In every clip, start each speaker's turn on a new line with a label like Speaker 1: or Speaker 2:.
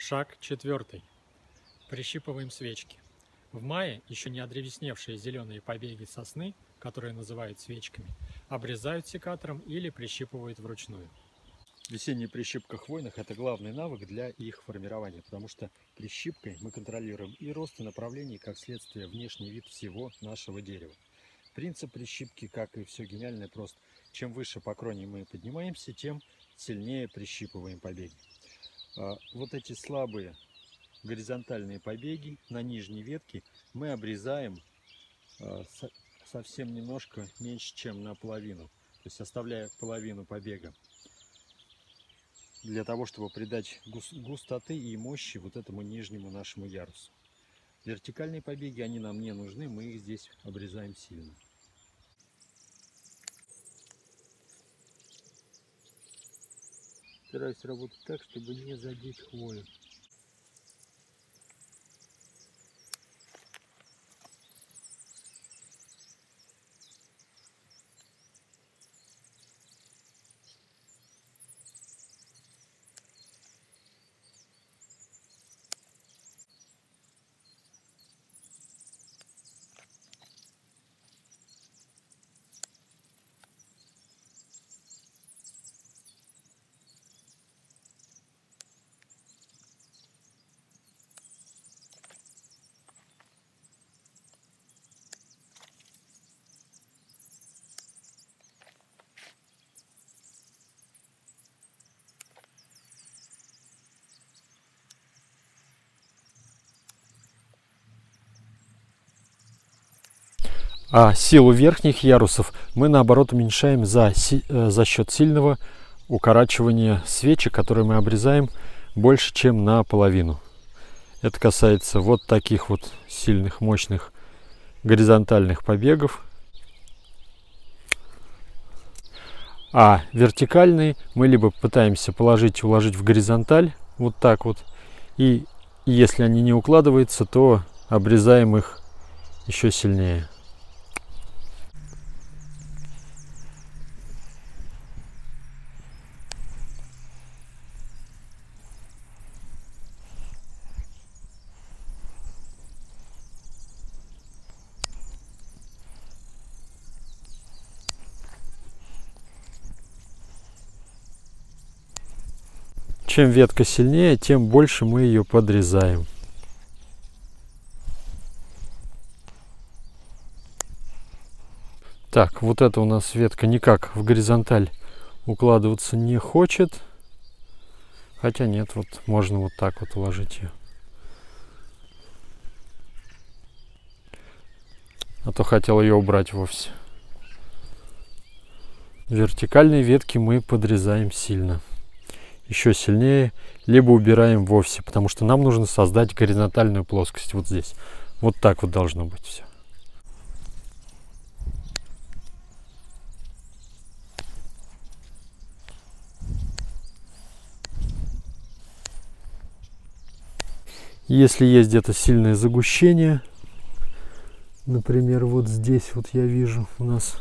Speaker 1: Шаг 4. Прищипываем свечки. В мае еще не одревесневшие зеленые побеги сосны, которые называют свечками, обрезают секатором или прищипывают вручную.
Speaker 2: Весенняя прищипка хвойных – это главный навык для их формирования, потому что прищипкой мы контролируем и рост, и направление, и, как следствие, внешний вид всего нашего дерева. Принцип прищипки, как и все гениальное, прост. Чем выше по кроне мы поднимаемся, тем сильнее прищипываем побеги. Вот эти слабые горизонтальные побеги на нижней ветке мы обрезаем совсем немножко меньше, чем наполовину. То есть оставляя половину побега, для того, чтобы придать густоты и мощи вот этому нижнему нашему ярусу. Вертикальные побеги, они нам не нужны, мы их здесь обрезаем сильно. Стараюсь работать так, чтобы не задеть хвою.
Speaker 3: А силу верхних ярусов мы наоборот уменьшаем за счет сильного укорачивания свечи, которые мы обрезаем больше, чем наполовину. Это касается вот таких вот сильных, мощных горизонтальных побегов. А вертикальные мы либо пытаемся уложить в горизонталь, вот так вот. И если они не укладываются, то обрезаем их еще сильнее. Чем ветка сильнее, тем больше мы ее подрезаем. Так, вот эта у нас ветка никак в горизонталь укладываться не хочет. Хотя нет, вот можно вот так вот уложить ее. А то хотел ее убрать вовсе. Вертикальные ветки мы подрезаем сильно. Еще сильнее, либо убираем вовсе, потому что нам нужно создать горизонтальную плоскость вот здесь. Вот так вот должно быть все. Если есть где-то сильное загущение, например, вот здесь вот я вижу у нас,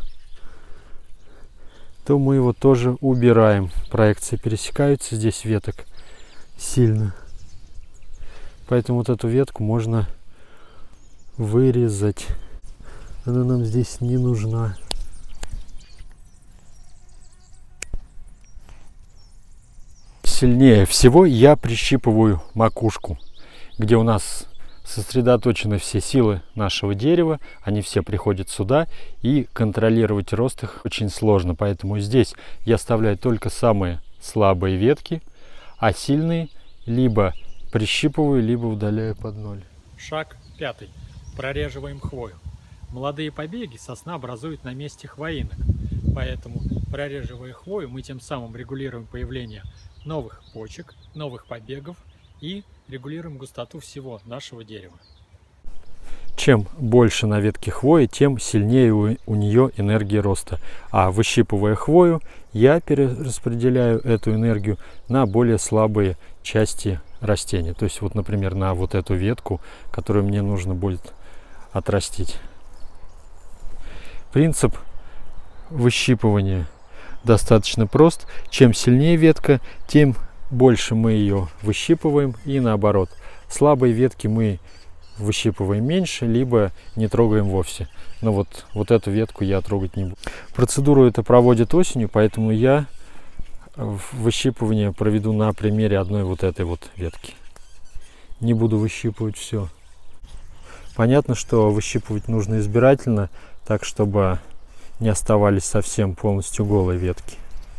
Speaker 3: то мы его тоже убираем. Проекции пересекаются здесь веток сильно. Поэтому вот эту ветку можно вырезать. Она нам здесь не нужна. Сильнее всего я прищипываю макушку, где у нас сосредоточены все силы нашего дерева, они все приходят сюда, и контролировать рост их очень сложно. Поэтому здесь я оставляю только самые слабые ветки, а сильные либо прищипываю, либо удаляю под ноль.
Speaker 1: Шаг 5. Прореживаем хвою. Молодые побеги сосна образует на месте хвоинок, поэтому, прореживая хвою, мы тем самым регулируем появление новых почек, новых побегов и регулируем густоту всего нашего дерева.
Speaker 3: Чем больше на ветке хвои, тем сильнее у нее энергия роста. А выщипывая хвою, я перераспределяю эту энергию на более слабые части растения. То есть, вот, например, на вот эту ветку, которую мне нужно будет отрастить. Принцип выщипывания достаточно прост. Чем сильнее ветка, тем больше мы ее выщипываем, и наоборот. Слабые ветки мы выщипываем меньше, либо не трогаем вовсе. Но вот эту ветку я трогать не буду. Процедуру это проводит осенью, поэтому я выщипывание проведу на примере одной вот этой вот ветки. Не буду выщипывать все. Понятно, что выщипывать нужно избирательно, так чтобы не оставались совсем полностью голые ветки.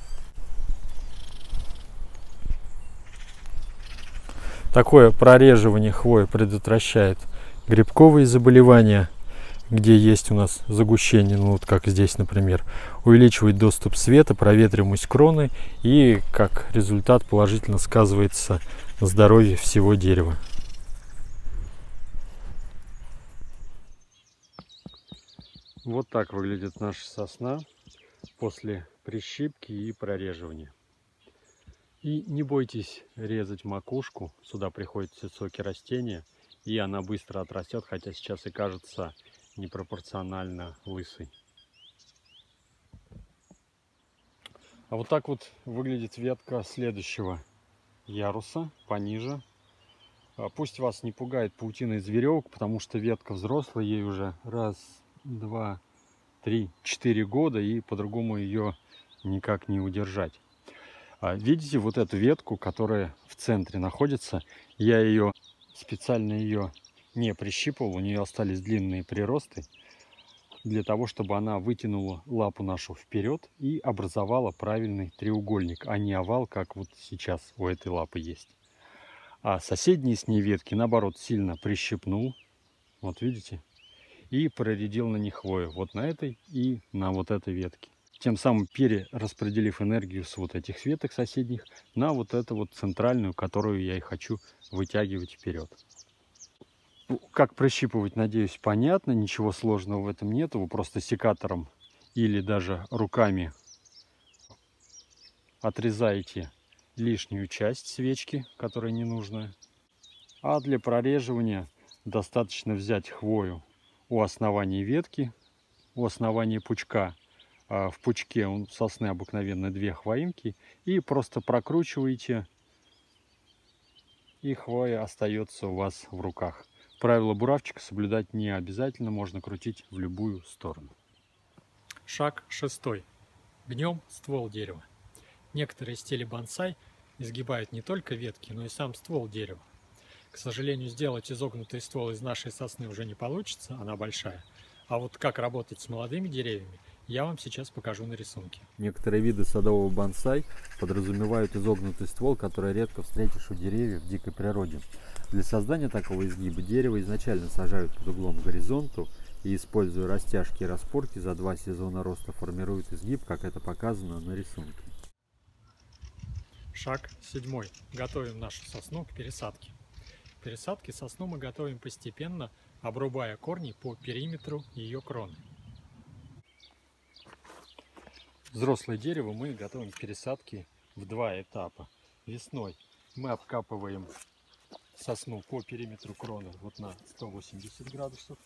Speaker 3: Такое прореживание хвои предотвращает грибковые заболевания, где есть у нас загущение, ну вот как здесь, например, увеличивает доступ света, проветриваемость кроны и как результат положительно сказывается на здоровье всего дерева. Вот так выглядит наша сосна после прищипки и прореживания. И не бойтесь резать макушку, сюда приходят все соки растения, и она быстро отрастет, хотя сейчас и кажется непропорционально лысой. А вот так вот выглядит ветка следующего яруса, пониже. Пусть вас не пугает паутина из веревок, потому что ветка взрослая, ей уже 1, 2, 3, 4 года, и по-другому ее никак не удержать. Видите вот эту ветку, которая в центре находится? Я ее специально не прищипывал, у нее остались длинные приросты, для того, чтобы она вытянула лапу нашу вперед и образовала правильный треугольник, а не овал, как вот сейчас у этой лапы есть. А соседние с ней ветки, наоборот, сильно прищипнул, вот видите, и проредил на них хвою, вот на этой и на вот этой ветке. Тем самым перераспределив энергию с вот этих веток соседних на вот эту вот центральную, которую я и хочу вытягивать вперед. Как прощипывать, надеюсь, понятно. Ничего сложного в этом нет. Вы просто секатором или даже руками отрезаете лишнюю часть свечки, которая не нужна. А для прореживания достаточно взять хвою у основания ветки, у основания пучка. В пучке у сосны обыкновенно 2 хвоинки, и просто прокручиваете, и хвоя остается у вас в руках. Правило буравчика соблюдать не обязательно, можно крутить в любую сторону.
Speaker 1: Шаг 6. Гнем ствол дерева. Некоторые стили бонсай изгибают не только ветки, но и сам ствол дерева. К сожалению, сделать изогнутый ствол из нашей сосны уже не получится, она большая. А вот как работать с молодыми деревьями, я вам сейчас покажу на рисунке.
Speaker 3: Некоторые виды садового бонсай подразумевают изогнутый ствол, который редко встретишь у деревьев в дикой природе. Для создания такого изгиба дерево изначально сажают под углом к горизонту и, используя растяжки и распорки, за 2 сезона роста формируют изгиб, как это показано на рисунке.
Speaker 1: Шаг 7. Готовим нашу сосну к пересадке. К пересадке сосну мы готовим постепенно, обрубая корни по периметру ее кроны.
Speaker 2: Взрослое дерево мы готовим к пересадке в 2 этапа. Весной мы обкапываем сосну по периметру кроны вот на 180 градусов.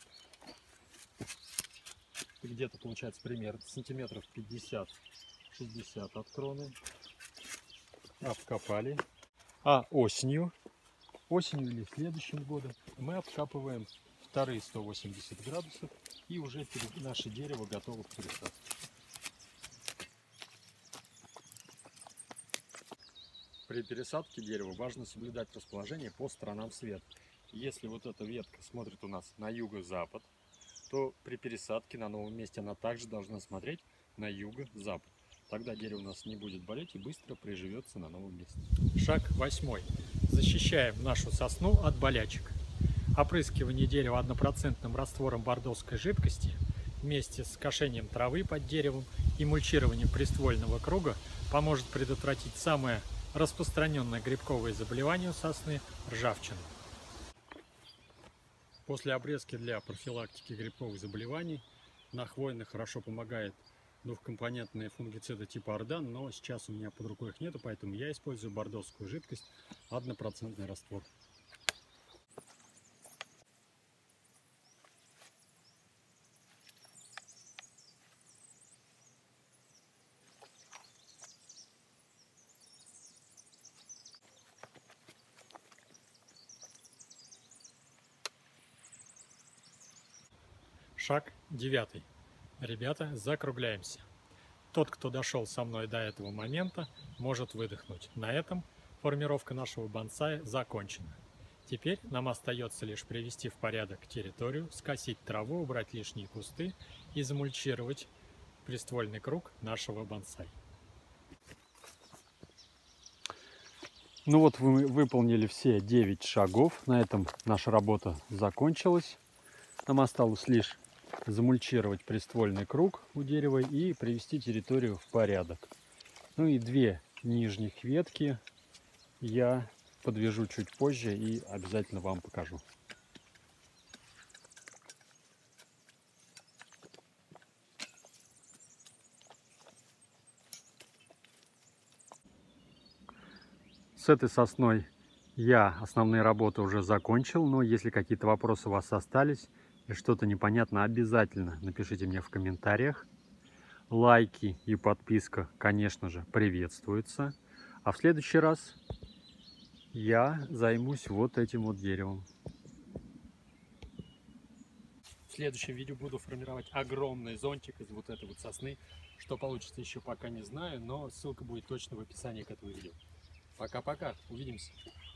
Speaker 2: Где-то получается примерно сантиметров 50-60 от кроны. Обкопали. А осенью или следующим годом мы обкапываем вторые 180 градусов, и уже наше дерево готово к пересадке. При пересадке дерева важно соблюдать расположение по сторонам света. Если вот эта ветка смотрит у нас на юго-запад, то при пересадке на новом месте она также должна смотреть на юго-запад. Тогда дерево у нас не будет болеть и быстро приживется на новом месте.
Speaker 1: Шаг 8. Защищаем нашу сосну от болячек. Опрыскивание дерева 1% раствором бордоской жидкости вместе с кошением травы под деревом и мульчированием приствольного круга поможет предотвратить самое распространенное грибковое заболевание у сосны – ржавчину. После обрезки для профилактики грибковых заболеваний на хвойных хорошо помогает двухкомпонентные фунгициды типа Ардан, но сейчас у меня под рукой их нету, поэтому я использую бордоскую жидкость 1% раствор. Шаг 9. Ребята, закругляемся. Тот, кто дошел со мной до этого момента, может выдохнуть. На этом формировка нашего бонсая закончена. Теперь нам остается лишь привести в порядок территорию, скосить траву, убрать лишние кусты и замульчировать приствольный круг нашего бонсай.
Speaker 3: Ну вот мы выполнили все 9 шагов. На этом наша работа закончилась. Нам осталось лишь замульчировать приствольный круг у дерева и привести территорию в порядок. Ну и 2 нижних ветки я подвяжу чуть позже и обязательно вам покажу. С этой сосной я основные работы уже закончил, но если какие-то вопросы у вас остались и что-то непонятно, обязательно напишите мне в комментариях. Лайки и подписка, конечно же, приветствуются. А в следующий раз я займусь вот этим вот деревом.
Speaker 1: В следующем видео буду формировать огромный зонтик из вот этой вот сосны. Что получится, еще пока не знаю, но ссылка будет точно в описании к этому видео. Пока-пока, увидимся.